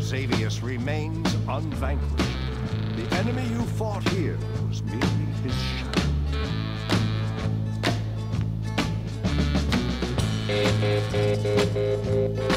Xavius remains unvanquished. The enemy you fought here was merely his shadow.